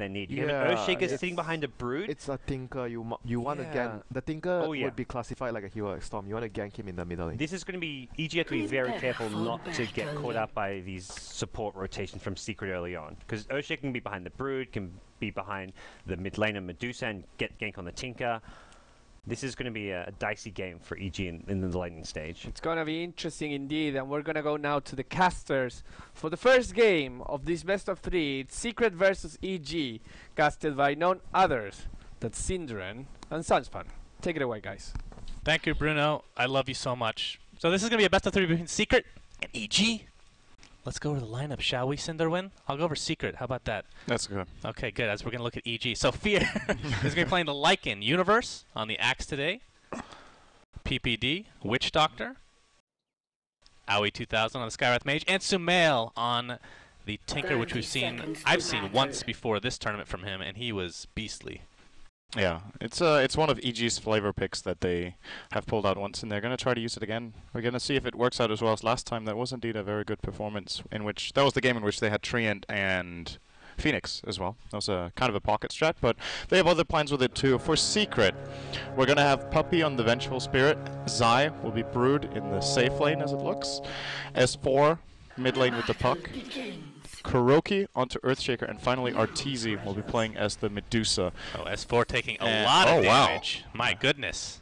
they need. Yeah, Earthshaker sitting behind a Brood. It's a Tinker. You want to gank. The Tinker would be classified like a hero like Storm. You want to gank him in the middle lane. This is going to be... EG have to be very careful not to get caught up by these support rotations from Secret early on. Because Earthshaker can be behind the Brood, can be behind the mid lane of Medusa and get gank on the Tinker. This is going to be a dicey game for EG in the lightning stage. It's going to be interesting indeed, and we're going to go now to the casters. For the first game of this best of 3, it's Secret versus EG, casted by none others than Synderen and Sunspan. Take it away, guys. Thank you, Bruno. I love you so much. So this is going to be a best of 3 between Secret and EG. Let's go over the lineup, shall we, Cinderwin? I'll go over Secret. How about that? That's good. Okay, good. As we're going to look at EG. So Fear is going to be playing the Lycan Universe on the Axe today. PPD, Witch Doctor. Aoi 2000 on the Skywrath Mage. And Sumail on the Tinker, which I've seen once before this tournament from him, and he was beastly. Yeah, it's one of EG's flavor picks that they have pulled out once, and they're going to try to use it again. We're going to see if it works out as well as last time. That was indeed a very good performance, that was the game in which they had Treant and Phoenix as well. That was a kind of a pocket strat, but they have other plans with it too. For Secret, we're going to have Puppey on the Vengeful Spirit. Zai will be Brood in the safe lane as it looks. S4, mid lane with the Puck. Kuroki onto Earthshaker, and finally Arteezy will be playing as the Medusa. Oh, S4 taking a lot of damage. Wow. My goodness.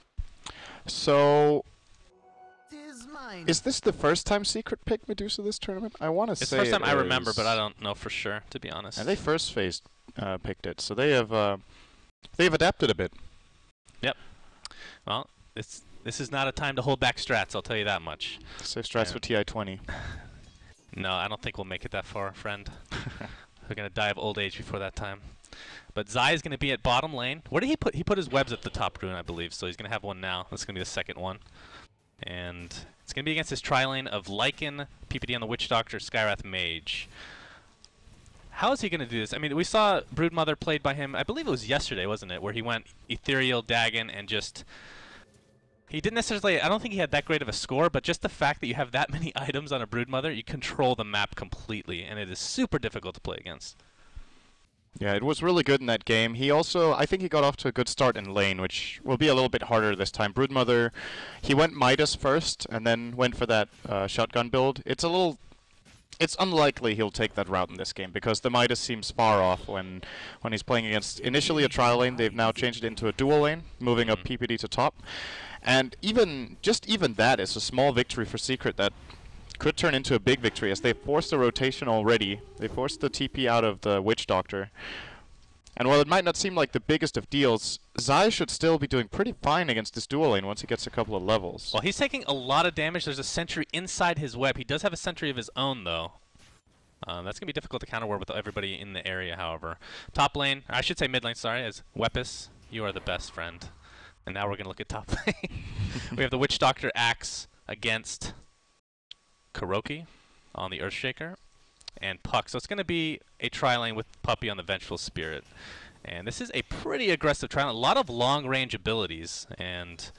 So, is this the first time Secret picked Medusa this tournament? I want to say it's the first time I remember, but I don't know for sure, to be honest. And they first phase picked it, so they've adapted a bit. Yep. Well, this is not a time to hold back strats, I'll tell you that much. Save strats for TI-20. No, I don't think we'll make it that far, friend. We're going to die of old age before that time. But Zai is going to be at bottom lane. Where did he put? He put his webs at the top rune, I believe, so he's going to have one now. That's going to be the second one. And it's going to be against this tri-lane of Lycan, PPD on the Witch Doctor, Skywrath Mage. How is he going to do this? I mean, we saw Broodmother played by him, I believe it was yesterday, wasn't it? Where he went Ethereal, Dagon, and just... He didn't necessarily, I don't think he had that great of a score, but just the fact that you have that many items on a Broodmother, you control the map completely, and it is super difficult to play against. Yeah, it was really good in that game. He also, I think he got off to a good start in lane, which will be a little bit harder this time. Broodmother, he went Midas first, and then went for that shotgun build. It's unlikely he'll take that route in this game, because the Midas seems far off when he's playing against initially a trial lane. They've now changed it into a dual lane, moving up PPD to top. And even that is a small victory for Secret that could turn into a big victory, as they forced the rotation already. They forced the TP out of the Witch Doctor. And while it might not seem like the biggest of deals, Zai should still be doing pretty fine against this dual lane once he gets a couple of levels. Well, he's taking a lot of damage. There's a sentry inside his web. He does have a sentry of his own, though. That's going to be difficult to counterwar with everybody in the area, however. Top lane, I should say mid lane, sorry, as Wepis. You are the best friend. And now we're going to look at top lane. We have the Witch Doctor Axe against Kuroki on the Earthshaker and Puck. So it's going to be a tri-lane with Puppey on the Vengeful Spirit. And this is a pretty aggressive tri-lane. A lot of long-range abilities. And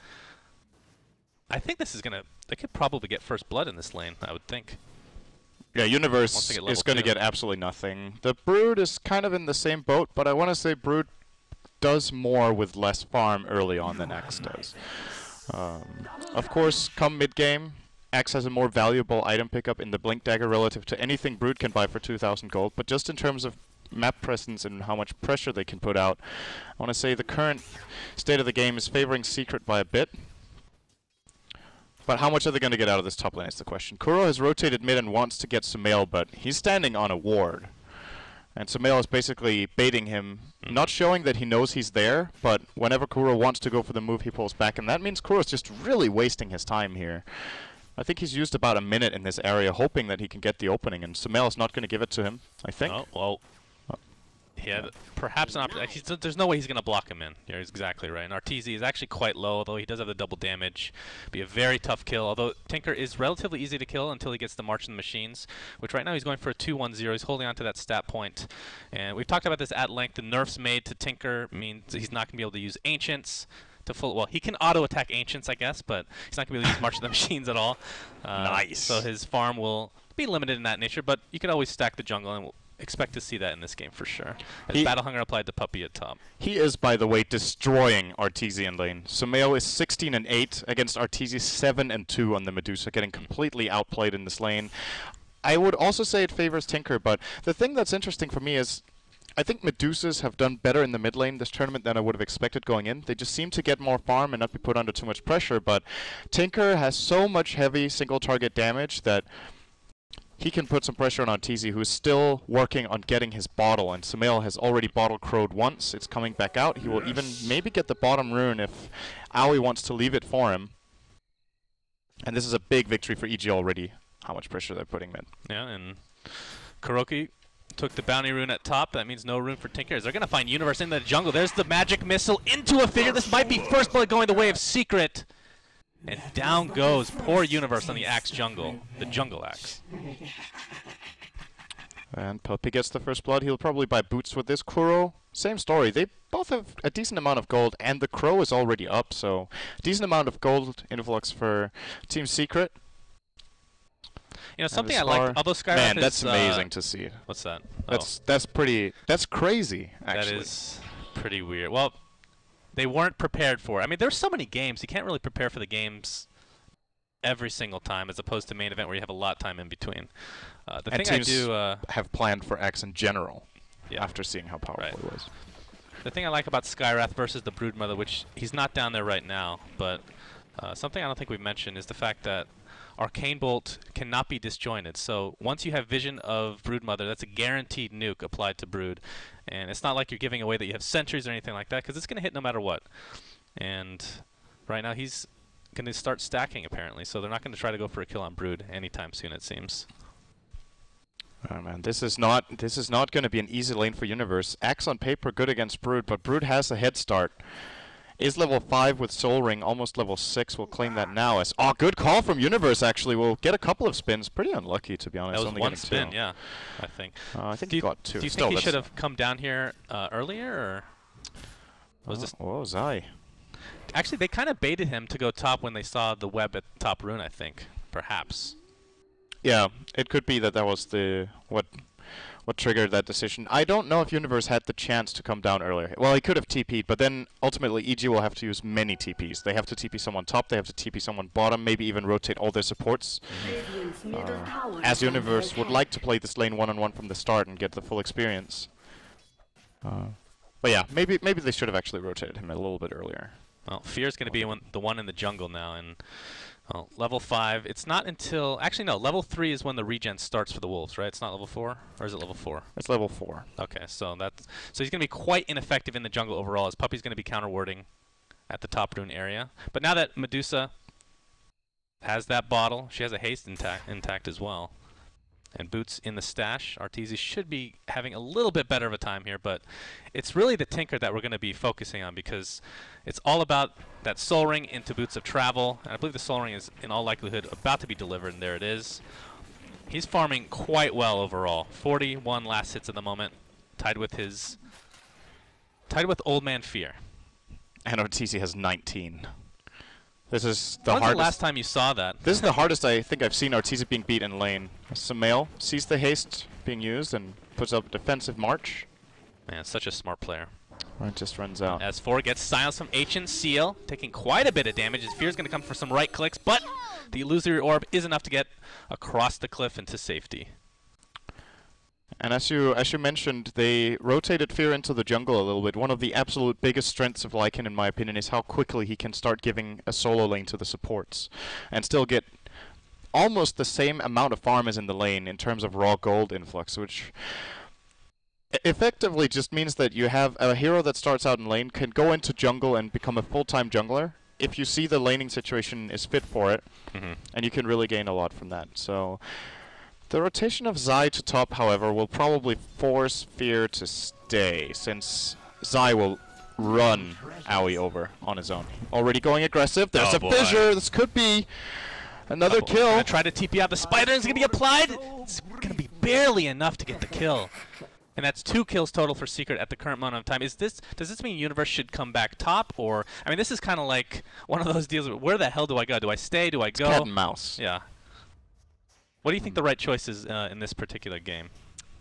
I think this is going to... They could probably get first blood in this lane, I would think. Yeah, Universe is going to get absolutely nothing. The Brood is kind of in the same boat, but I want to say Brood does more with less farm early on than Axe does. Of course, come mid-game, Axe has a more valuable item pickup in the Blink Dagger relative to anything Brood can buy for 2,000 gold, but just in terms of map presence and how much pressure they can put out, I want to say the current state of the game is favoring Secret by a bit. But how much are they going to get out of this top lane is the question. Kuro has rotated mid and wants to get Sumail, but he's standing on a ward. And Sumail is basically baiting him, not showing that he knows he's there, but whenever Kuro wants to go for the move, he pulls back, and that means Kuro's just really wasting his time here. I think he's used about a minute in this area, hoping that he can get the opening, and Sumail is not going to give it to him, I think. Oh, well, yeah, perhaps an opportunity. There's no way he's going to block him in. You're exactly right. And Arteezy is actually quite low, although he does have the double damage. Be a very tough kill, although Tinker is relatively easy to kill until he gets the March of the Machines, which right now he's going for a 2-1-0. He's holding on to that stat point. And we've talked about this at length. The nerfs made to Tinker means he's not going to be able to use Ancients to full... Well, he can auto-attack Ancients, I guess, but he's not going to be able to use March of the Machines at all. Nice. So his farm will be limited in that nature, but you can always stack the jungle and expect to see that in this game for sure. As Battle Hunger applied to Puppey at top. He is, by the way, destroying Arteezy lane. Sumail is 16-8 against Arteezy 7-2 on the Medusa, getting completely outplayed in this lane. I would also say it favors Tinker, but the thing that's interesting for me is I think Medusas have done better in the mid lane this tournament than I would have expected going in. They just seem to get more farm and not be put under too much pressure, but Tinker has so much heavy single target damage that he can put some pressure on Arteezy, who is still working on getting his bottle, and Sumail has already bottle crowed once. It's coming back out. He will even maybe get the bottom rune if Aoi wants to leave it for him. And this is a big victory for EG already, how much pressure they're putting mid. Yeah, and KuroKy took the bounty rune at top. That means no rune for Tinker. They're going to find Universe in the jungle. There's the magic missile into a figure. This might be first blood going the way of Secret. And down goes poor Universe on the Axe jungle, the jungle Axe. And Puppey gets the first blood. He'll probably buy boots with this. Kuro, same story. They both have a decent amount of gold, and the Crow is already up, so decent amount of gold influx for Team Secret. You know, something I like, although Skywrath Man, that's amazing to see. What's that? That's crazy, actually. That is pretty weird. Well, they weren't prepared for it. I mean, there's so many games. You can't really prepare for the games every single time, as opposed to main event where you have a lot of time in between. The thing I do have planned for X in general, after seeing how powerful it was. The thing I like about Skywrath versus the Broodmother, which he's not down there right now, but something I don't think we've mentioned is the fact that Arcane Bolt cannot be disjointed. So once you have vision of Broodmother, that's a guaranteed nuke applied to Brood. And it's not like you're giving away that you have sentries or anything like that, because it's going to hit no matter what. And right now he's going to start stacking, apparently. So they're not going to try to go for a kill on Brood anytime soon, it seems. Oh man, this is not going to be an easy lane for Universe. Axe on paper good against Brood, but Brood has a head start. Is level 5 with Soul Ring, almost level 6. We'll claim that now as... Oh, good call from Universe, actually. We'll get a couple of spins. Pretty unlucky, to be honest. That was only one spin, 2. Yeah, I think. I think he got 2. Do you think he should have come down here earlier, or was this... Oh, Zai. Actually, they kind of baited him to go top when they saw the web at top rune, I think. Perhaps. Yeah, it could be that was the... What triggered that decision. I don't know if Universe had the chance to come down earlier. Well, he could have TP'd, but then ultimately EG will have to use many TPs. They have to TP someone top, they have to TP someone bottom, maybe even rotate all their supports. As Universe would like to play this lane one-on-one from the start and get the full experience. But yeah, maybe they should have actually rotated him a little bit earlier. Well, Fear's going to be the one in the jungle now, and level 5, it's not until... Actually, no, level 3 is when the regen starts for the Wolves, right? It's not level 4? Or is it level 4? It's level 4. Okay, so he's going to be quite ineffective in the jungle overall, as Puppey's going to be counter-warding at the top rune area. But now that Medusa has that bottle, she has a haste intact as well. And Boots in the stash. Arteezy should be having a little bit better of a time here, but it's really the Tinker that we're going to be focusing on, because it's all about that Soul Ring into Boots of Travel. And I believe the Soul Ring is, in all likelihood, about to be delivered, and there it is. He's farming quite well overall. 41 last hits at the moment, tied with Old Man Fear. And Arteezy has 19. This is the hardest. When's the last time you saw that? This is the hardest I think I've seen Arteezy being beat in lane. Sumail sees the haste being used and puts up a defensive march. Man, such a smart player. Right, just runs out. S4 gets silenced from Ancient Seal, taking quite a bit of damage. His Fear's going to come for some right clicks, but the Illusory Orb is enough to get across the cliff into safety. And as you mentioned, they rotated Fear into the jungle a little bit. One of the absolute biggest strengths of Lycan, in my opinion, is how quickly he can start giving a solo lane to the supports and still get almost the same amount of farm as in the lane in terms of raw gold influx, which effectively just means that you have a hero that starts out in lane can go into jungle and become a full-time jungler if you see the laning situation is fit for it, and you can really gain a lot from that. So the rotation of Zai to top, however, will probably force Fear to stay, since Zai will run Aoi over on his own. Already going aggressive. There's a fissure. This could be another kill. Gonna try to TP out the spider. It's gonna be applied. It's gonna be barely enough to get the kill. And that's 2 kills total for Secret at the current moment of time. Does this mean Universe should come back top, or I mean, this is kind of like one of those deals. Where the hell do I go? Do I stay? Do I go? Cat and mouse. Yeah. What do you think the right choice is in this particular game?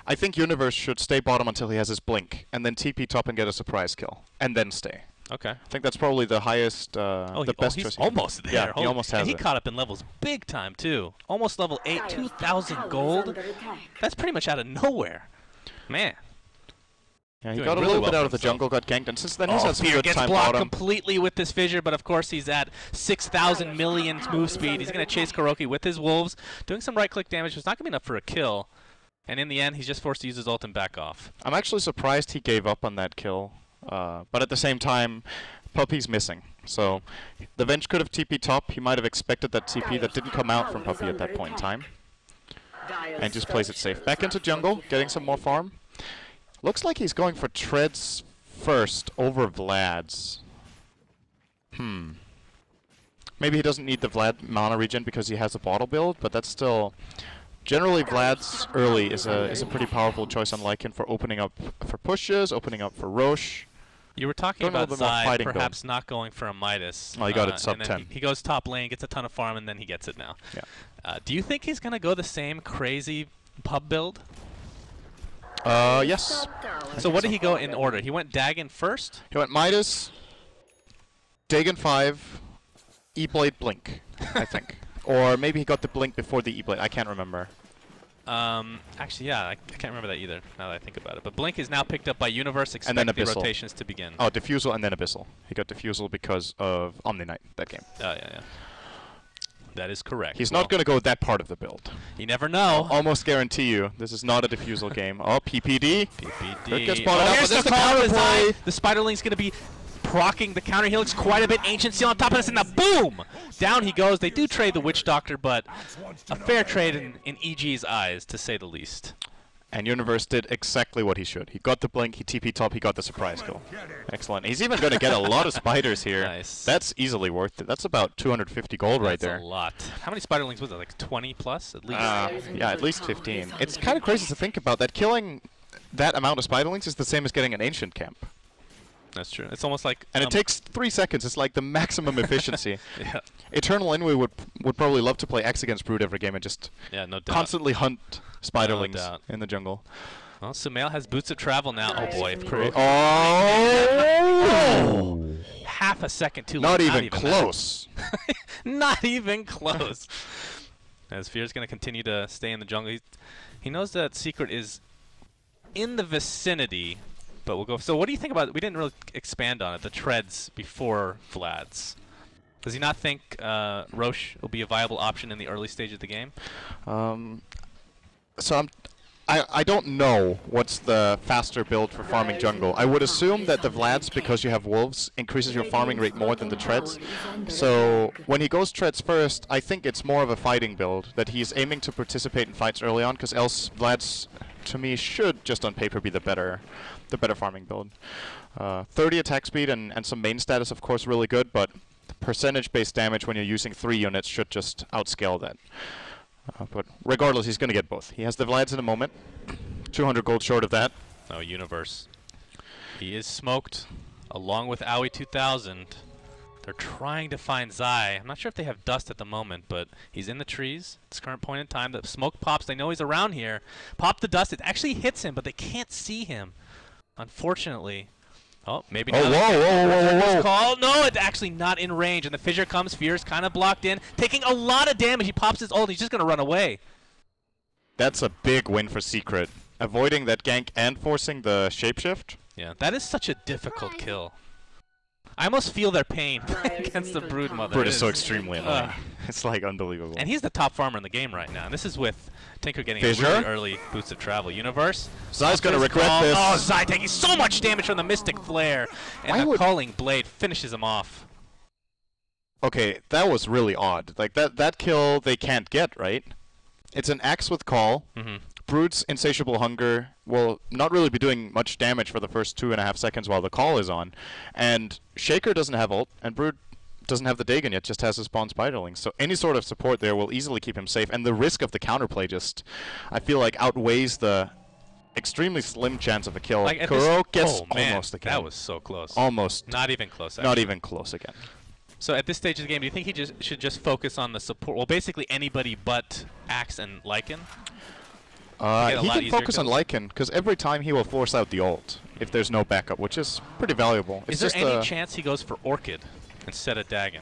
I think Universe should stay bottom until he has his blink, and then TP top and get a surprise kill, and then stay. Okay. I think that's probably the highest, the best he's choice. Almost there. Yeah, he almost has and he it. caught up in levels big time, too. Almost level 8, 2,000 gold. That's pretty much out of nowhere. Man. Yeah, he got a little bit out of the jungle, got ganked, and since then he's had some good gets time blocked bottom. completely with this fissure, but of course he's at 6,000 million move speed. He's going to chase KuroKy with his wolves, doing some right-click damage. It's not going to be enough for a kill. And in the end, he's just forced to use his ult and back off. I'm actually surprised he gave up on that kill. But at the same time, Puppey's missing. So the Venge could have TP top. He might have expected that TP that didn't come out from Puppey at that point in time. And just plays it safe. Back into jungle, getting some more farm. Looks like he's going for treads first over Vlad's. Maybe he doesn't need the Vlad mana regen because he has a bottle build, but that's still... Generally, Vlad's early is a pretty powerful choice on Lycan for opening up for pushes, opening up for Roche. You were talking about Zai perhaps not going for a Midas. Oh, he got it sub 10. He goes top lane, gets a ton of farm, and then he gets it now. Yeah. Do you think he's going to go the same crazy pub build? Yes. So what did he go in order? He went Dagon first? He went Midas, Dagon 5, E-Blade Blink, I think. Or maybe he got the Blink before the E-Blade. I can't remember. Actually, yeah, I can't remember that either, now that I think about it. But Blink is now picked up by Universe. Expect and then the Abyssal. Rotations to begin. Oh, Diffusal and then Abyssal. He got Diffusal because of Omni Knight that game. Oh, yeah. That is correct. He's not going to go that part of the build. You never know. Almost guarantee you, this is not a Diffusal game. Oh, PPD. PPD. Gets spotted out, here's but the counter play. The Spiderling's going to be proccing the counter. He looks quite a bit Ancient Seal on top of this, and the boom! Down he goes. They do trade the Witch Doctor, but a fair trade in EG's eyes, to say the least. And Universe did exactly what he should. He got the Blink, he TP top, he got the surprise kill. Excellent. He's even going to get a lot of spiders here. Nice. That's easily worth it. That's about 250 gold right there. That's a lot. How many Spiderlings was it? Like 20 plus at least? Yeah, at least 15. It's kind of crazy to think about that. Killing that amount of Spiderlings is the same as getting an Ancient Camp. That's true. It's almost like... And it takes 3 seconds. It's like the maximum efficiency. Yeah. Eternal Envy would probably love to play X against Brood every game and just no constantly hunt Spiderlings in the jungle. Well, Sumail has Boots of Travel now. Oh boy. Oh! Half a second too late. Not even close. Not even close. As Fear's going to continue to stay in the jungle. He knows that Secret is in the vicinity. But we'll go. So what do you think about? We didn't really expand on it. The treads before Vlad's. Does he not think Roche will be a viable option in the early stage of the game? So I don't know what's the faster build for farming jungle. I would assume that the Vlad's, because you have wolves, increases your farming rate more than the treads. So when he goes treads first, I think it's more of a fighting build, that he's aiming to participate in fights early on, because else Vlad's, to me, should just on paper be the better farming build. 30 attack speed and some main status, of course, really good, but percentage-based damage when you're using 3 units should just outscale that. But regardless, he's going to get both. He has the Vlads in a moment. 200 gold short of that. Oh, Universe. He is smoked, along with Aoi 2000. They're trying to find Zai. I'm not sure if they have dust at the moment, but he's in the trees. At this current point in time, the smoke pops. They know he's around here. Pop the dust. It actually hits him, but they can't see him. Unfortunately. Oh, maybe not. Whoa. Call. No, it's actually not in range. And the fissure comes. Fear's kind of blocked in. Taking a lot of damage. He pops his ult. He's just going to run away. That's a big win for Secret. Avoiding that gank and forcing the shapeshift. Yeah, that is such a difficult kill. I almost feel their pain against the Brood Mother. Brood is so extremely annoying. It's like unbelievable. And he's the top farmer in the game right now. And this is with Tinker getting a really early Boots of Travel. Universe. Zai's going to regret this. Oh, Zai taking so much damage from the Mystic Flare. And the Culling Blade finishes him off. Okay, that was really odd. Like, that kill they can't get, right? It's an Axe with Call. Brood's Insatiable Hunger will not really be doing much damage for the first 2.5 seconds while the call is on. And Shaker doesn't have ult, and Brood doesn't have the Dagon yet, just has his spawn Spiderling. So any sort of support there will easily keep him safe. And the risk of the counterplay just, I feel like, outweighs the extremely slim chance of a kill. Like Kuro gets almost again. That was so close. Almost. Not even close, actually. Not even close again. So at this stage of the game, do you think he should just focus on the support? Well, basically anybody but Axe and Lycan? He can focus on Lycan, because every time he will force out the ult if there's no backup, which is pretty valuable. Is there any chance he goes for Orchid instead of Dagon?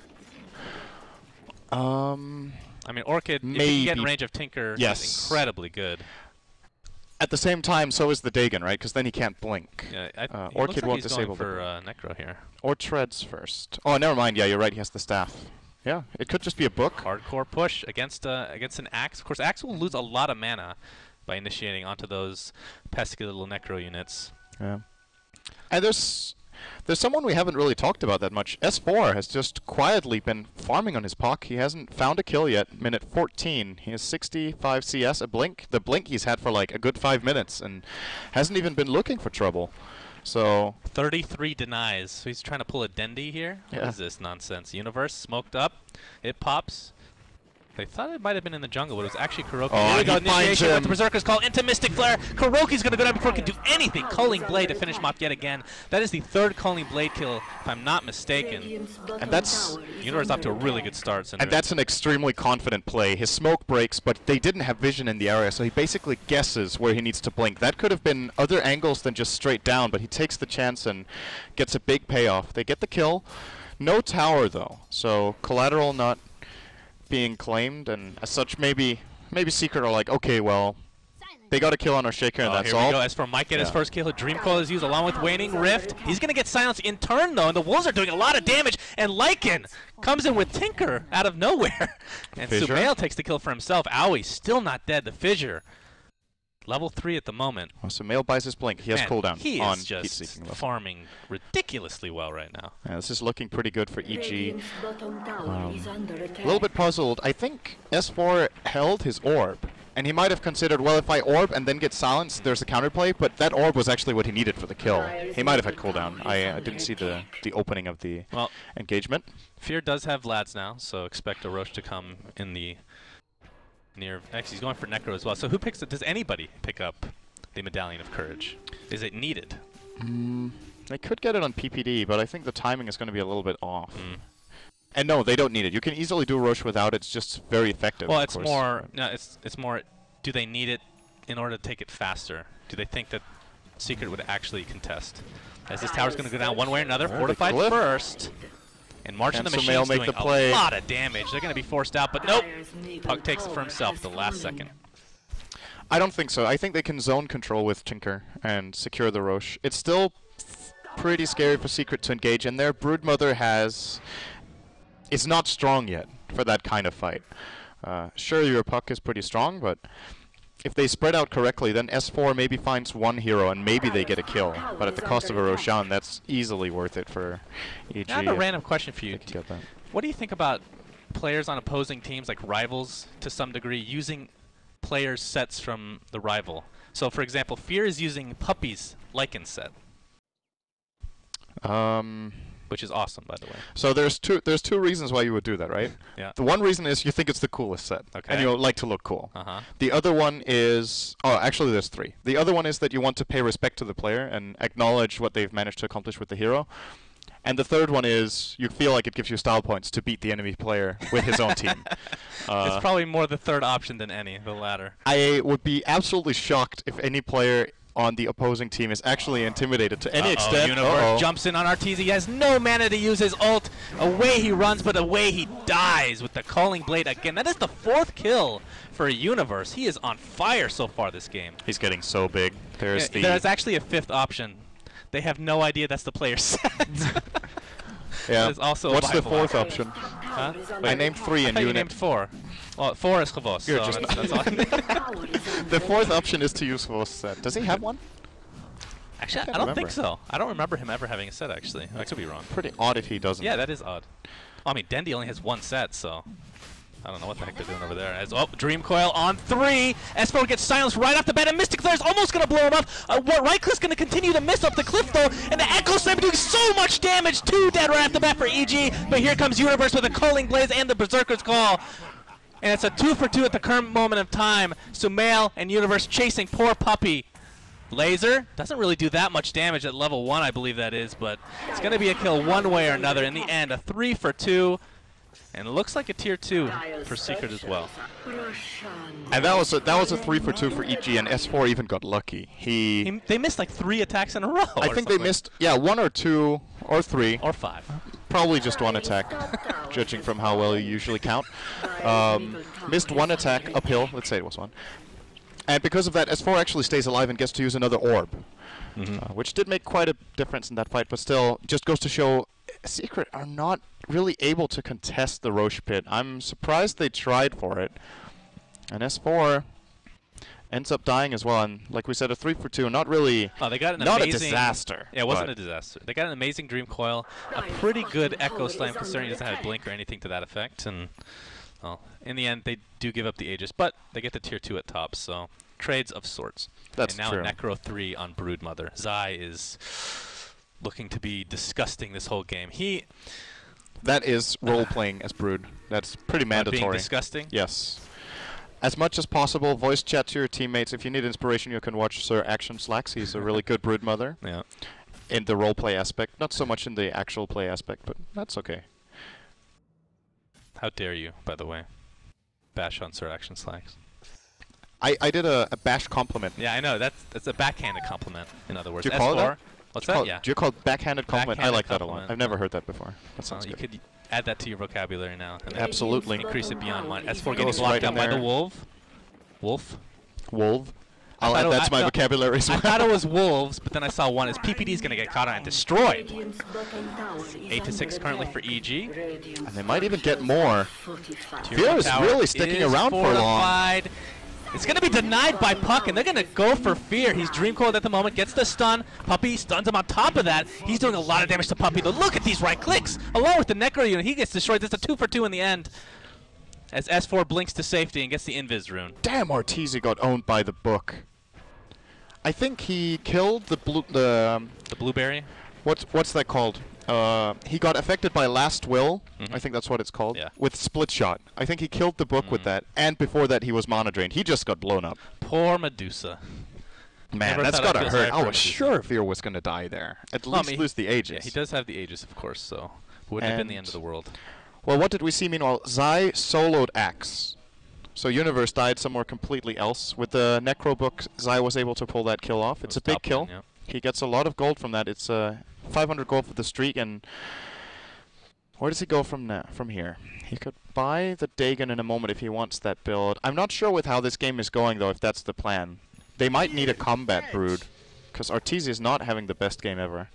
I mean, Orchid, if he can get in range of Tinker, is incredibly good. At the same time, so is the Dagon, right? Because then he can't blink. Yeah, Orchid won't disable for Necro here. Or Treads first. Oh, never mind. Yeah, you're right. He has the staff. Yeah, it could just be a book. Hardcore push against an Axe. Of course, Axe will lose a lot of mana by initiating onto those pesky little Necro units. Yeah. And there's someone we haven't really talked about that much. S4 has just quietly been farming on his Puck. He hasn't found a kill yet. Minute 14. He has 65 CS, a blink. The blink he's had for like a good 5 minutes and hasn't even been looking for trouble. So 33 denies. So he's trying to pull a Dendi here? Yeah. What is this nonsense? Universe smoked up. It pops. They thought it might have been in the jungle, but it was actually KuroKy. Oh, here we go, initiation with the Berserker's Call into Mystic Flare. KuroKy's going to go down before he can do anything. Culling Blade to finish him off yet again. That is the third Culling Blade kill, if I'm not mistaken. And that's... Universe off to a really good start. Synderen. And that's an extremely confident play. His smoke breaks, but they didn't have vision in the area, so he basically guesses where he needs to blink. That could have been other angles than just straight down, but he takes the chance and gets a big payoff. They get the kill. No tower, though, so collateral not being claimed, and as such, maybe Secret are like, okay, well, they got a kill on our Shaker, and that's all. Here we go. As for Mike get his first kill, Dream Coil is used along with Waning Rift. He's going to get silenced in turn, though, and the Wolves are doing a lot of damage, and Lycan comes in with Tinker out of nowhere. And Sumail takes the kill for himself. Owie still not dead. The Fissure. Level 3 at the moment. Well, Sumail buys his blink. He has cooldown he on is just farming ridiculously well right now. Yeah, this is looking pretty good for EG. A little bit puzzled. I think S4 held his orb, and he might have considered, well, if I orb and then get silenced, there's a counterplay, but that orb was actually what he needed for the kill. He might have had cooldown. I didn't see the opening of the engagement. Fear does have Lads now, so expect a Roche to come in the... Actually, he's going for Necro as well. So who picks it? Does anybody pick up the Medallion of Courage? Is it needed? They could get it on PPD, but I think the timing is going to be a little bit off. And no, they don't need it. You can easily do Roche without it. It's just very effective. Well, it's more. No, it's more. Do they need it in order to take it faster? Do they think that Secret would actually contest? As this tower's going to go down one way or another. Fortified first. And March and the Machine's doing a lot of damage. They're going to be forced out, but nope. Puck takes it for himself at the last second. I don't think so. I think they can zone control with Tinker and secure the Roche. It's still pretty scary for Secret to engage in there. Broodmother is not strong yet for that kind of fight. Sure, your Puck is pretty strong, but if they spread out correctly, then S4 maybe finds one hero and maybe they get a kill. But at the cost of a Roshan, that's easily worth it for EG. I have a random question for you. What do you think about players on opposing teams, like rivals to some degree, using players' sets from the rival? So, for example, Fear is using Puppy's Lycan set. Which is awesome, by the way. So there's two reasons why you would do that, right? Yeah. The one reason is you think it's the coolest set, and you like to look cool. The other one is, actually there's three. The other one is that you want to pay respect to the player and acknowledge what they've managed to accomplish with the hero. And the third one is you feel like it gives you style points to beat the enemy player with his own team. It's probably more the third option than the latter. I would be absolutely shocked if any player on the opposing team is actually intimidated to any extent. Universe jumps in on Arteezy. He has no mana to use his ult. Away he runs, but away he dies with the Culling Blade again. That is the 4th kill for Universe. He is on fire so far this game. He's getting so big. There's actually a 5th option. They have no idea that's the player's set. Yeah. Also what's the 4th option? Huh? I named 3 in unit. You named 4. Well, 4 is Khavos. You're so just that's all. The 4th option is to use Khavos' set. Does he have one? Actually, I don't think so. I don't remember him ever having a set, actually. I could be wrong. Pretty odd if he doesn't. Yeah, that is odd. Well, I mean, Dendi only has 1 set, so I don't know what the heck they're doing over there. Dream Coil on 3. S4 gets silenced right off the bat, and Mystic Flare is almost going to blow him up. Right click's going to continue to miss up the cliff, though, and the Echo Sniper doing so much damage. 2 dead right off the bat for EG, but here comes Universe with a Culling Blaze and the Berserker's Call. And it's a 2 for 2 at the current moment of time. Sumail and Universe chasing poor Puppy. Laser doesn't really do that much damage at level 1, I believe that is, but it's going to be a kill one way or another. In the end, a 3 for 2. And it looks like a tier 2 for Secret as well. And that was a 3-for-2 for EG, and S4 even got lucky. They missed like 3 attacks in a row. I think they missed, yeah, 1 or 2 or 3. Or 5. Probably just 1 attack, judging from how well you usually count. Missed 1 attack uphill, let's say it was 1. And because of that, S4 actually stays alive and gets to use another orb. Which did make quite a difference in that fight, but still, just goes to show Secret are not really able to contest the Roche Pit. I'm surprised they tried for it. And S4 ends up dying as well, and like we said, a 3-for-2, not really, they got an not amazing, a disaster. Yeah, it wasn't a disaster. They got an amazing Dream Coil, a pretty good Echo Slam considering he doesn't have a blink or anything to that effect, and well, in the end, they do give up the Aegis, but they get the tier 2 at top, so trades of sorts. That's and now true. a Necro 3 on Broodmother. Zai is looking to be disgusting this whole game. That is role-playing as Brood. That's pretty mandatory. Being disgusting? Yes. As much as possible, voice chat to your teammates. If you need inspiration, you can watch Sir Action Slacks. He's a really good Broodmother. Yeah. In the role-play aspect. Not so much in the actual play aspect, but that's okay. How dare you, by the way, bash on Sir Action Slacks? I did a bash compliment. Yeah, I know. That's a backhanded compliment, in other words. Do you call it that? What's that? Yeah. Do you call it backhanded compliment? Backhanded I like that a compliment. lot. I've never heard that before. That sounds You good. could add that to your vocabulary now. And then Absolutely. increase it beyond 1. S4 Goes getting blocked right out in by the there. wolf. Wolf? Wolf. I'll add that to my vocabulary as well. I thought it was wolves, but then I saw one as PPD's going to get caught on and destroyed. 8-6 currently for EG. And they might even get more. Fear is really sticking around for long. It's going to be denied by Puck, and they're going to go for Fear. He's Dream Coiled at the moment, gets the stun. Puppey stuns him on top of that. He's doing a lot of damage to Puppey, though. Look at these right clicks. Along with the Necro unit, he gets destroyed. That's a 2-for-2 in the end. As S4 blinks to safety and gets the Invis rune. Damn, Arteezy got owned by the book. I think he killed the blueberry. What's that called? He got affected by Last Will. I think that's what it's called. Yeah. With Split Shot. I think he killed the book with that. And before that, he was mana drained. He just got blown up. Poor Medusa. Man, Never that's thought gotta I'd hurt. feel I sorry was for sure Fear was gonna die there. At least lose the Aegis. Yeah, he does have the Aegis, of course, so wouldn't have been the end of the world. Well, what did we see meanwhile? Zai soloed Axe. So Universe died somewhere completely else. With the Necro book, Zai was able to pull that kill off. It's a big kill. Yeah. He gets a lot of gold from that. It's 500 gold for the streak, and where does he go from here? He could buy the Dagon in a moment if he wants that build. I'm not sure with how this game is going, though, if that's the plan. They might need a combat Brood, because Arteezy is not having the best game ever.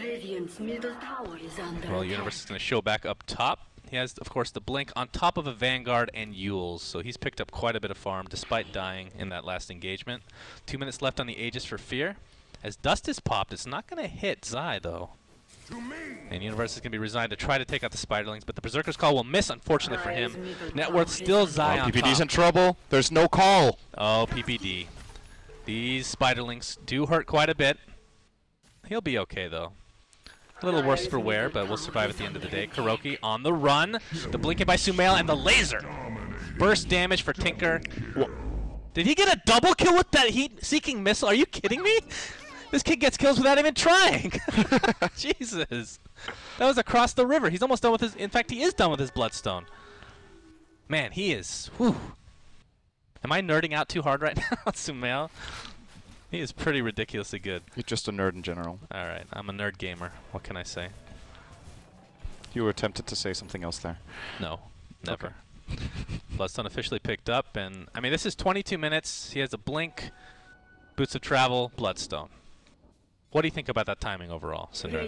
Well, Universe is going to show back up top. He has, of course, the Blink on top of a Vanguard and Yules, so he's picked up quite a bit of farm despite dying in that last engagement. 2 minutes left on the Aegis for Fear. As Dust is popped, it's not going to hit Zai, though. And Universe is going to be resigned to try to take out the Spiderlings, but the Berserker's Call will miss, unfortunately for him. Net worth still Zai on PPD's top. in trouble. There's no call. Oh, PPD. These Spiderlings do hurt quite a bit. He'll be okay, though. A little worse for wear, but we'll survive at the end of the day. Kuroki on the run. The blinking by Sumail and the laser. Burst damage for Tinker. Did he get a double kill with that heat-seeking missile? Are you kidding me? This kid gets kills without even trying. Jesus. That was across the river. He's almost done with his... In fact, he is done with his Bloodstone. Man, he is... Whew. Am I nerding out too hard right now on Sumail? He is pretty ridiculously good. You're just a nerd in general. Alright, I'm a nerd gamer. What can I say? You were tempted to say something else there. No, never. Okay. Bloodstone officially picked up, and I mean, this is 22 minutes. He has a blink, Boots of Travel, Bloodstone. What do you think about that timing overall, Cinder?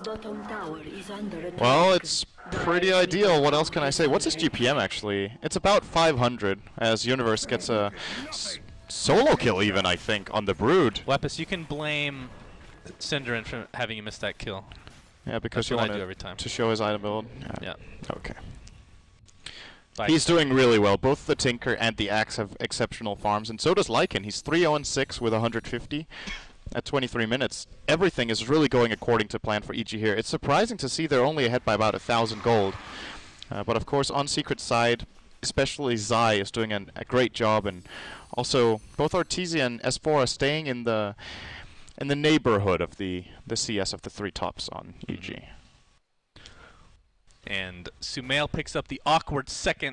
Well, it's pretty ideal. What else can I say? What's his GPM, actually? It's about 500, as Universe gets a solo kill even, I think, on the Brood. Lepus, you can blame Cinderin for having you miss that kill. Yeah, because That's you what want I do every time. to show his item build. Yeah. Okay. Bye. He's doing really well. Both the Tinker and the Axe have exceptional farms, and so does Lycan. He's 3-0-6 with 150 at 23 minutes. Everything is really going according to plan for EG here. It's surprising to see they're only ahead by about 1,000 gold. But of course, on Secret side, especially Zai is doing a great job, and also both Arteezy and S4 are staying in the neighborhood of the CS of the three tops on EG. And Sumail picks up the awkward second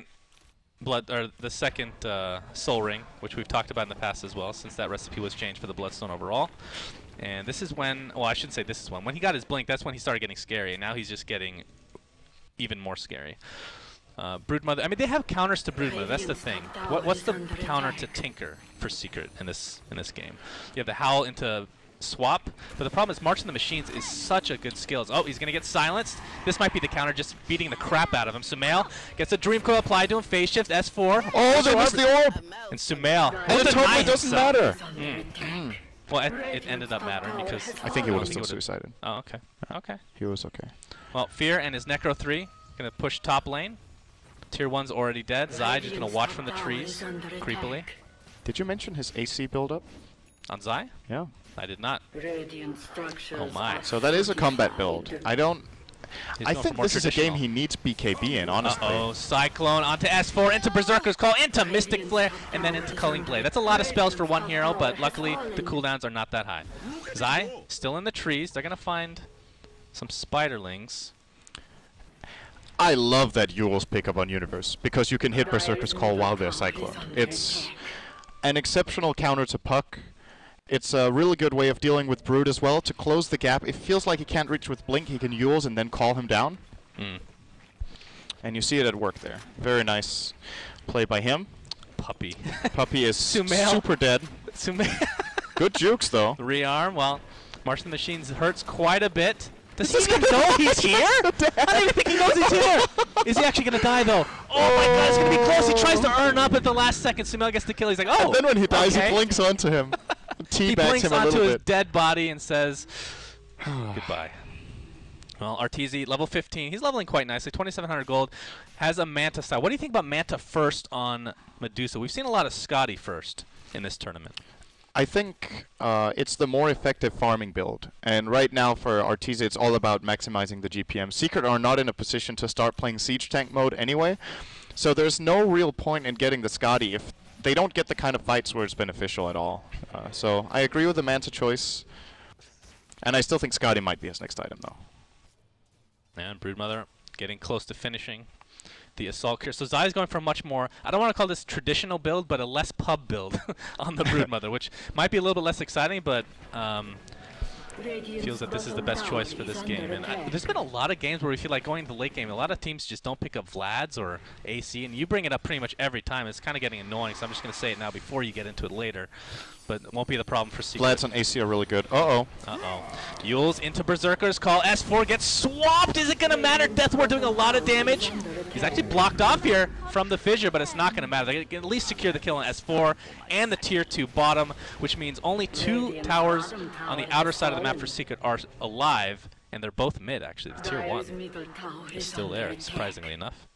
soul ring, which we've talked about in the past as well, since that recipe was changed for the Bloodstone overall. And this is when, well, I shouldn't say this is when he got his blink, that's when he started getting scary, and now he's just getting even more scary. Broodmother, I mean, they have counters to Broodmother, that's the thing. What's the counter to Tinker for Secret in this game? You have the Howl into swap, but the problem is March in the Machines is such a good skill. Oh, he's going to get silenced. This might be the counter, just beating the crap out of him. Sumail gets a Dream Coil applied to him, phase shift, S4. Oh, they missed the orb! And Sumail. And it totally doesn't matter. Well, it ended up mattering because... I think he would have still suicided. Oh, okay. Okay. He was okay. Well, Fear and his Necro 3 going to push top lane. Tier 1's already dead. Zai just going to watch from the trees, creepily. Did you mention his AC build-up? On Zai? Yeah. I did not. Oh my. So that is a combat build. I think this is a game he needs BKB in, honestly. Uh-oh, Cyclone onto S4, into Berserker's Call, into Mystic Flare, and then into Culling Blade. That's a lot of spells for one hero, but luckily the cooldowns are not that high. Zai, still in the trees. They're going to find some Spiderlings. I love that Yule's pickup on Universe, because you can hit Berserker's Call while they're Cyclone. It's an exceptional counter to Puck. It's a really good way of dealing with Brood as well, to close the gap. It feels like he can't reach with Blink, he can Yule's and then call him down. And you see it at work there. Very nice play by him. Puppy. Puppy is super dead. Good jukes, though. Rearm, well, March the Machines hurts quite a bit. Does he even know he's here? I don't even think he knows he's here. Is he actually going to die, though? Oh, my God, it's going to be close. He tries to earn up at the last second. Sumail gets the kill. He's like, oh, and then when he dies, he blinks onto him. He blinks onto his dead body and says, goodbye. Well, Arteezy, level 15. He's leveling quite nicely. 2,700 gold. Has a Manta style. What do you think about Manta first on Medusa? We've seen a lot of Scotty first in this tournament. I think it's the more effective farming build. And right now for Arteezy, it's all about maximizing the GPM. Secret are not in a position to start playing Siege Tank mode anyway. So there's no real point in getting the Scotty if they don't get the kind of fights where it's beneficial at all. So I agree with the Manta choice. And I still think Scotty might be his next item, though. And Broodmother getting close to finishing the Assault Cure. So Zai's going for a much more, I don't want to call this traditional build, but a less pub build on the Broodmother, which might be a little bit less exciting, but feels that this is the best choice for this game. And there's been a lot of games where we feel like going to the late game, a lot of teams just don't pick up Vlad's or AC, and you bring it up pretty much every time. It's kind of getting annoying, so I'm just going to say it now before you get into it later. But it won't be the problem for Secret. Vlad's on AC are really good. Uh-oh. Yule's into Berserker's Call. S4 gets swapped. Is it going to matter? Deathward doing a lot of damage. He's actually blocked off here from the Fissure, but it's not going to matter. They can at least secure the kill on S4 and the Tier 2 bottom, which means only 2 towers on the outer side of the map for Secret are alive, and they're both mid, actually. The Tier 1 is still there, surprisingly enough.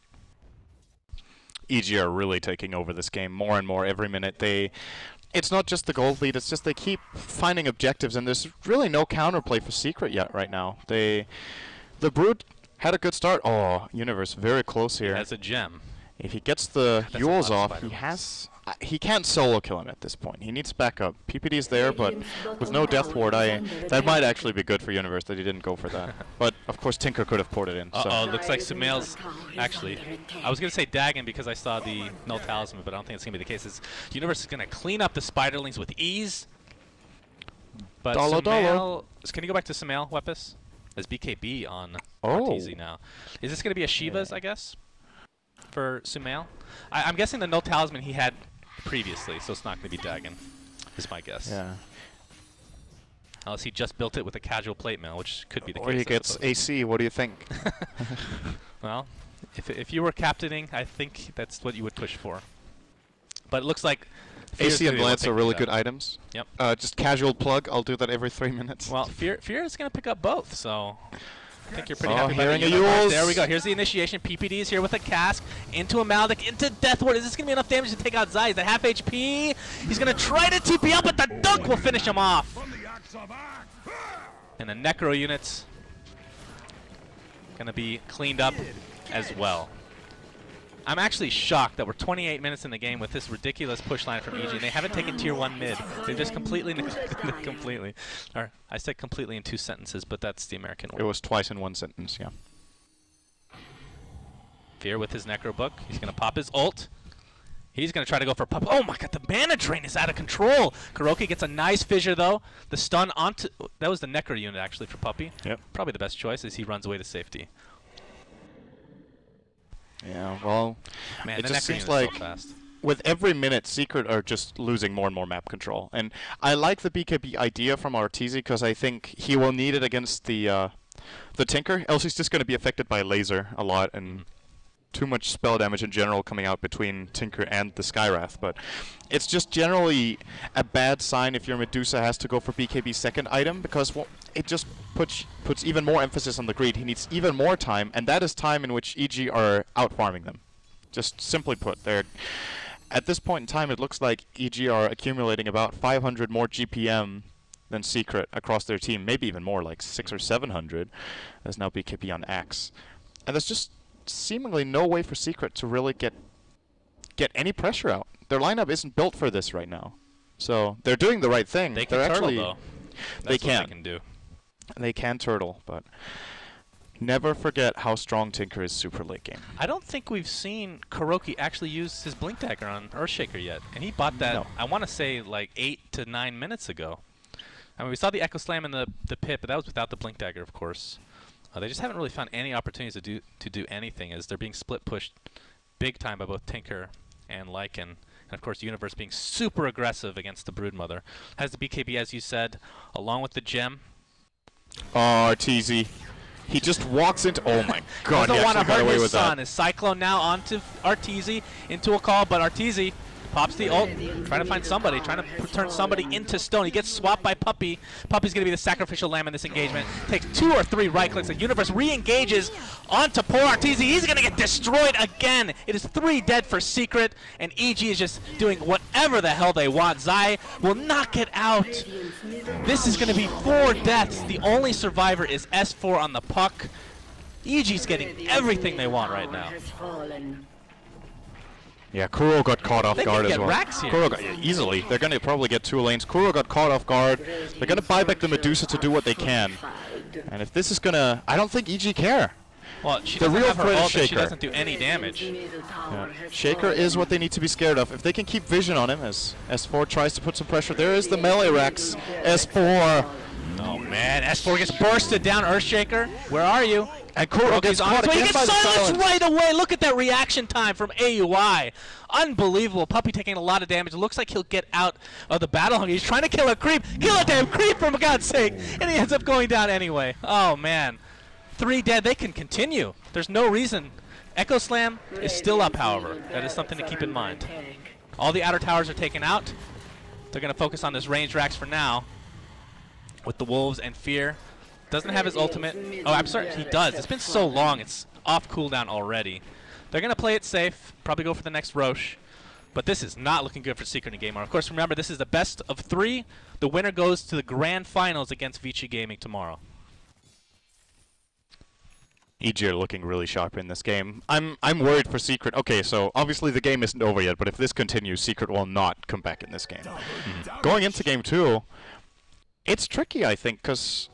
EG are really taking over this game more and more every minute. It's not just the gold lead, it's just they keep finding objectives, and there's really no counterplay for Secret yet right now. The Brood had a good start. Oh, Universe very close here. That's a gem. If he gets the Yules off, he can't solo kill him at this point. He needs backup. PPD's there, but with no Death Ward, that might actually be good for Universe that he didn't go for that. But of course, Tinker could have ported in. Uh-oh, looks like Sumail's actually. I was gonna say Dagon because I saw the no talisman, but I don't think it's gonna be the case. Universe is gonna clean up the Spiderlings with ease. But Sumail, can you go back to Sumail, Wepis? There's BKB on Arteezy now. Is this gonna be a Shiva's, I guess, for Sumail? I'm guessing the no talisman he had previously, so it's not going to be Dagon, is my guess. Yeah. Unless he just built it with a casual plate mail, which could be the case. Or he gets AC, what do you think? Well, if you were captaining, I think that's what you would push for. But it looks like AC and Lance are really good items. Yep. Just casual plug, I'll do that every 3 minutes. Well, Fear is going to pick up both, so I think you're pretty happy about it. Yules. There we go. Here's the initiation. PPD is here with a cask. Into a Maldic. Into Deathward. Is this going to be enough damage to take out Zai? He's at half HP. He's going to try to TP up, but the dunk will finish him off. And the Necro units going to be cleaned up as well. I'm actually shocked that we're 28 minutes in the game with this ridiculous push line from EG, and they haven't taken Tier 1 mid. They just completely completely. Or I said completely in 2 sentences, but that's the American way. It was twice in 1 sentence, yeah. Fear with his Necro Book. He's going to pop his ult. He's going to try to go for Puppey. Oh my god, the mana drain is out of control. KuroKy gets a nice fissure though. The stun onto... That was the Necro unit actually for Puppey. Yep. Probably the best choice as he runs away to safety. Yeah, well, Man, it the just Necro seems unit's like so fast. with every minute, Secret are just losing more and more map control. And I like the BKB idea from Arteezy because I think he will need it against the Tinker, else he's just going to be affected by laser a lot and too much spell damage in general coming out between Tinker and the Skywrath. But it's just generally a bad sign if your Medusa has to go for BKB's second item because it just puts even more emphasis on the greed. He needs even more time, and that is time in which EG are out-farming them. Just simply put, they're... At this point in time, it looks like EG are accumulating about 500 more GPM than Secret across their team, maybe even more, like 600 or 700. There's now BKB on Axe. And there's just seemingly no way for Secret to really get any pressure out. Their lineup isn't built for this right now. So they're doing the right thing. They can turtle, though. They can. What they can do. They can turtle, but never forget how strong Tinker is super late game. I don't think we've seen KuroKy actually use his Blink Dagger on Earthshaker yet. And he bought that, I want to say, like 8 to 9 minutes ago. I mean, we saw the Echo Slam in the pit, but that was without the Blink Dagger, of course. They just haven't really found any opportunities to do anything as they're being split pushed big time by both Tinker and Lycan. And of course, Universe being super aggressive against the Broodmother. Has the BKB, as you said, along with the gem. Oh, Arteezy. He just walks into... Oh my god, doesn't he want to actually got hurt away his with son. that. His Cyclone now onto Arteezy, into a call, but Arteezy pops the ult, trying to find somebody, trying to turn somebody into stone. He gets swapped by Puppey. Puppey's going to be the sacrificial lamb in this engagement. Takes 2 or 3 right clicks. The Universe re-engages onto poor Arteezy. He's going to get destroyed again. It is 3 dead for Secret, and EG is just doing whatever the hell they want. Zai will not get out. This is going to be 4 deaths. The only survivor is S4 on the puck. EG's getting everything they want right now. Yeah, Kuro got caught off guard as well. Racks here. Kuro got, easily. They're going to probably get 2 lanes. Kuro got caught off guard. They're going to buy back the Medusa to do what they can. And if this is going to... I don't think EG care. Well, she doesn't have her ult, and she doesn't do any damage. Yeah. Shaker is what they need to be scared of. If they can keep vision on him as S4 tries to put some pressure. There is the melee Rex. S4. Oh man, S4 gets bursted down. Earthshaker, where are you? And Kuro gets caught he again gets by the silenced silence. right away. Look at that reaction time from AUI. Unbelievable. Puppey taking a lot of damage. It looks like he'll get out of the battle hunger. He's trying to kill a creep. Kill a damn creep, for God's sake. And he ends up going down anyway. Oh man. 3 dead. They can continue. There's no reason. Echo Slam is still up, however. That is something to keep in mind. All the outer towers are taken out. They're going to focus on this range Rax for now. With the Wolves and Fear. Doesn't have his ultimate. Oh, I'm sorry, he does. It's been so long, it's off cooldown already. They're going to play it safe, probably go for the next Roche. But this is not looking good for Secret and Gamer. Of course, remember, this is the best of 3. The winner goes to the grand finals against Vici Gaming tomorrow. EG are looking really sharp in this game. I'm worried for Secret. Okay, so obviously the game isn't over yet, but if this continues, Secret will not come back in this game. Going into game 2, it's tricky, I think, because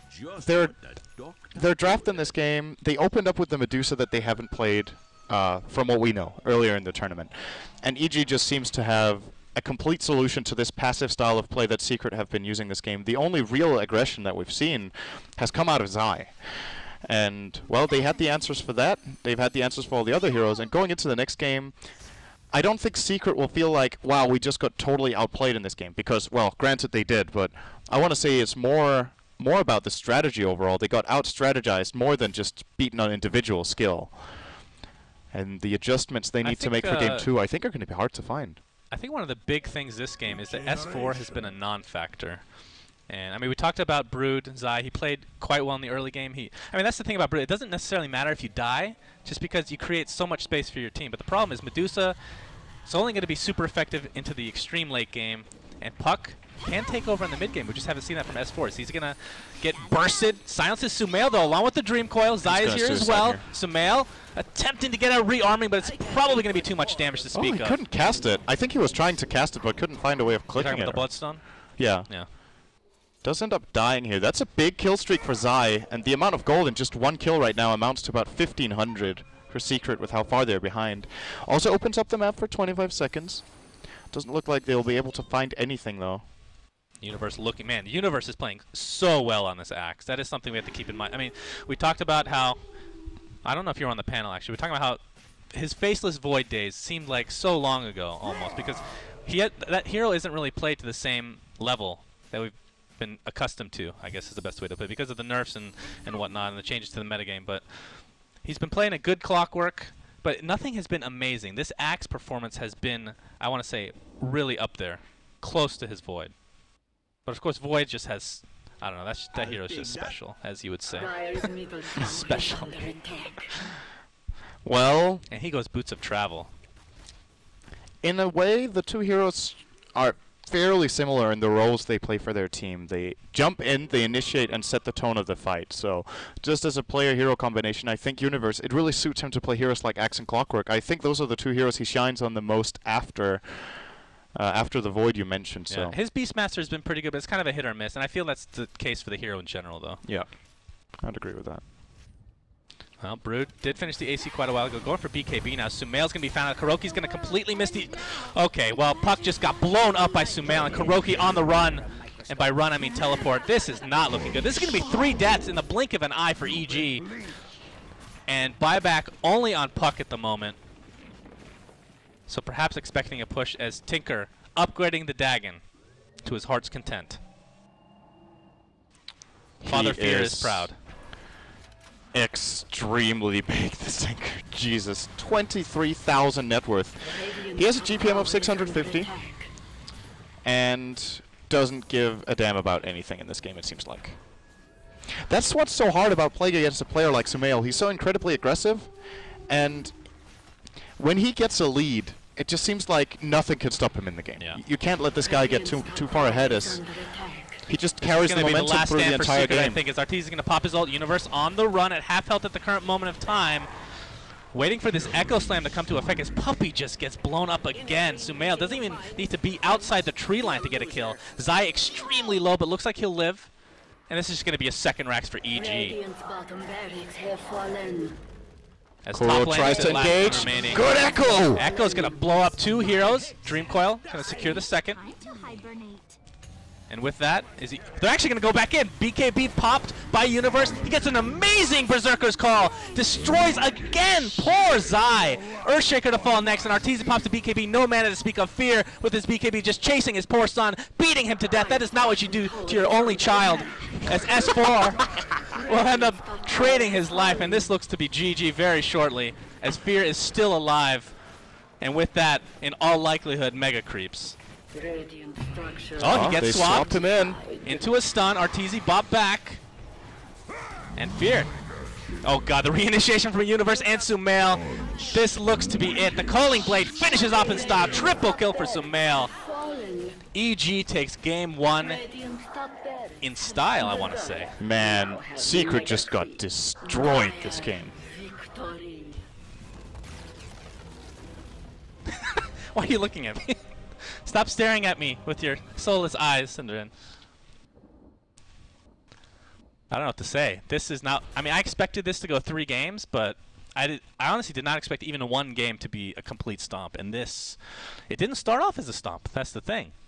their draft in this game, they opened up with the Medusa that they haven't played, from what we know, earlier in the tournament. And EG just seems to have a complete solution to this passive style of play that Secret have been using this game. The only real aggression that we've seen has come out of Zai. And, well, they had the answers for that. They've had the answers for all the other heroes. And going into the next game, I don't think Secret will feel like, wow, we just got totally outplayed in this game. Because, well, granted they did, but I want to say it's more about the strategy overall. They got out-strategized more than just beaten on individual skill. And the adjustments they need to make for game 2, I think, are going to be hard to find. I think one of the big things this game is that S4 has been a non-factor. And, I mean, we talked about Brood, Zai. He played quite well in the early game. I mean, that's the thing about Brood. It doesn't necessarily matter if you die, just because you create so much space for your team. But the problem is Medusa is only going to be super effective into the extreme late game. And Puck can take over in the mid game. We just haven't seen that from S4. So he's going to get bursted. Silences Sumail, though, along with the Dream Coil. Zai is here as well. Sumail attempting to get out rearming, but it's probably going to be too much damage to speak of. He couldn't cast it. I think he was trying to cast it, but couldn't find a way of clicking it. You're talking about the Bloodstone? Yeah. Yeah. Does end up dying here. That's a big kill streak for Zai, and the amount of gold in just 1 kill right now amounts to about 1,500 for Secret with how far they're behind. Also opens up the map for 25 seconds. Doesn't look like they'll be able to find anything, though. Universe looking, man, Universe is playing so well on this Axe. That is something we have to keep in mind. I mean, we talked about how, I don't know if you were on the panel actually, we were talking about how his Faceless Void days seemed like so long ago almost, because that hero isn't really played to the same level that we've been accustomed to, I guess is the best way to put it, because of the nerfs and whatnot and the changes to the metagame. But he's been playing a good Clockwork, but nothing has been amazing. This Axe performance has been, I want to say, really up there, close to his Void. But of course, Void just has, I don't know, that hero's just special, as you would say. Special. Well, and he goes Boots of Travel. In a way, the two heroes are fairly similar in the roles they play for their team. They jump in, they initiate, and set the tone of the fight. So, just as a player-hero combination, I think Universe, it really suits him to play heroes like Axe and Clockwork. I think those are the two heroes he shines on the most after the Void you mentioned. Yeah. So his Beastmaster has been pretty good, but it's kind of a hit or miss, and I feel that's the case for the hero in general, though. Yeah, I'd agree with that. Well, Brood did finish the AC quite a while ago. Going for BKB now. Sumail's going to be found out. KuroKy's going to completely miss the... Okay, well, Puck just got blown up by Sumail, and KuroKy on the run. And by run, I mean teleport. This is not looking good. This is going to be 3 deaths in the blink of an eye for EG. And buyback only on Puck at the moment. So perhaps expecting a push as Tinker upgrading the Dagon to his heart's content. Father Fear is proud. Extremely big, this Tinker. Jesus. 23,000 net worth. He has a GPM of 650 and doesn't give a damn about anything in this game, it seems like. That's what's so hard about playing against a player like Sumail. He's so incredibly aggressive, and when he gets a lead, it just seems like nothing can stop him in the game. Yeah. You can't let this guy get too far ahead as he just carries the momentum through the entire game. I think as Arteezy is going to pop his ult. Universe on the run at half health at the current moment of time. Waiting for this Echo Slam to come to effect as Puppey just gets blown up again. Sumail doesn't even need to be outside the tree line to get a kill. Zai extremely low, but looks like he'll live. And this is just going to be a second Rax for EG. As Kuro tries to engage. Good Echo! Echo's going to blow up 2 heroes. Dreamcoil going to secure the second. And with that, they're actually going to go back in. BKB popped by Universe. He gets an amazing Berserker's Call. Destroys again. Poor Zai. Earthshaker to fall next, and Arteezy pops the BKB. No mana to speak of. Fear with his BKB just chasing his poor son, beating him to death. That is not what you do to your only child. As S4 will end up trading his life, and this looks to be GG very shortly, as Fear is still alive. And with that, in all likelihood, Mega Creeps. Oh, he gets swapped him in into a stun. Arteezy bop back. And Fear. Oh god, the reinitiation from Universe and Sumail. This looks to be it. The Calling Blade finishes off in style. Triple kill for Sumail. EG takes game 1 in style, I want to say. Man, Secret just got destroyed this game. Why are you looking at me? Stop staring at me with your soulless eyes, Synderen. I don't know what to say. This is not... I mean, I expected this to go 3 games, but I honestly did not expect even 1 game to be a complete stomp. And this... It didn't start off as a stomp. That's the thing.